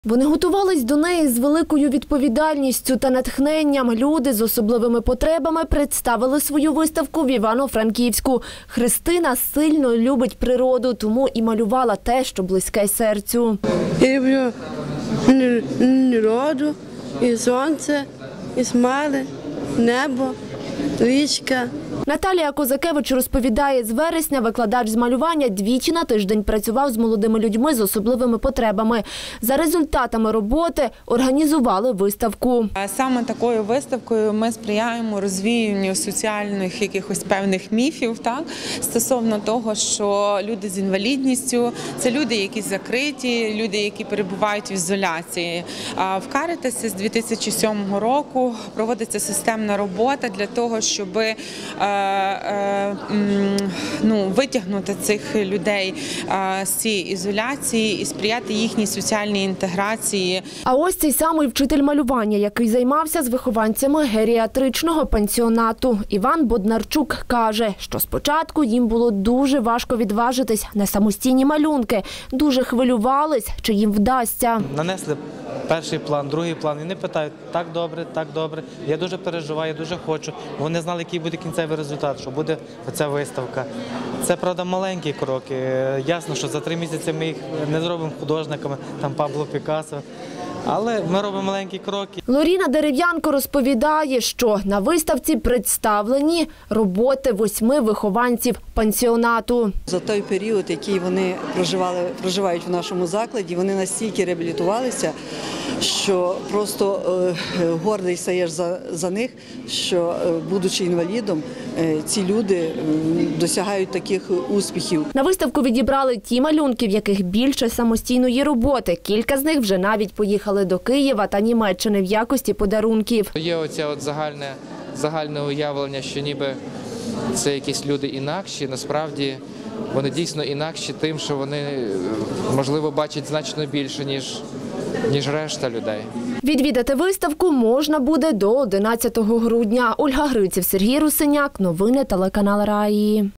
Вони готувались до неї з великою відповідальністю та натхненням. Люди з особливими потребами представили свою виставку в Івано-Франківську. Христина сильно любить природу, тому і малювала те, що близьке серцю. Я люблю природу, і сонце, і смали, небо, річка. Наталія Козакевич розповідає, з вересня викладач з малювання двічі на тиждень працював з молодими людьми з особливими потребами. За результатами роботи організували виставку. Саме такою виставкою ми сприяємо розвіянню соціальних якихось певних міфів, стосовно того, що люди з інвалідністю – це люди, які закриті, люди, які перебувають в ізоляції. В Карітасі з 2007 року проводиться системна робота для того, щоб витягнути цих людей з цієї ізоляції і сприяти їхній соціальній інтеграції. А ось цей самий вчитель малювання, який займався з вихованцями геріатричного пансіонату. Іван Боднарчук каже, що спочатку їм було дуже важко відважитись на самостійні малюнки. Дуже хвилювались, чи їм вдасться. Нанесли перший план, другий план. І не питають, так добре. Я дуже переживаю, дуже хочу. Вони знали, який буде кінцевий результат, що буде оця виставка. Це, правда, маленькі кроки. Ясно, що за 3 місяці ми їх не зробимо художниками, там Пабло Пікассо. Але ми робимо маленькі кроки. Лоріна Дерев'янко розповідає, що на виставці представлені роботи 8 вихованців пансіонату. За той період, який вони проживають в нашому закладі, вони настільки реабілітувалися, що просто гордий стаєш за них, що, будучи інвалідом, ці люди досягають таких успіхів. На виставку відібрали ті малюнки, в яких більше самостійної роботи. Кілька з них вже навіть поїхали до Києва та Німеччини в якості подарунків. Є оце загальне уявлення, що ніби це якісь люди інакші. Насправді вони дійсно інакші тим, що вони, можливо, бачать значно більше, ніж решта людей. Відвідати виставку можна буде до 11 грудня. Ольга Гриців, Сергій Русиняк. Новини телеканал Раї.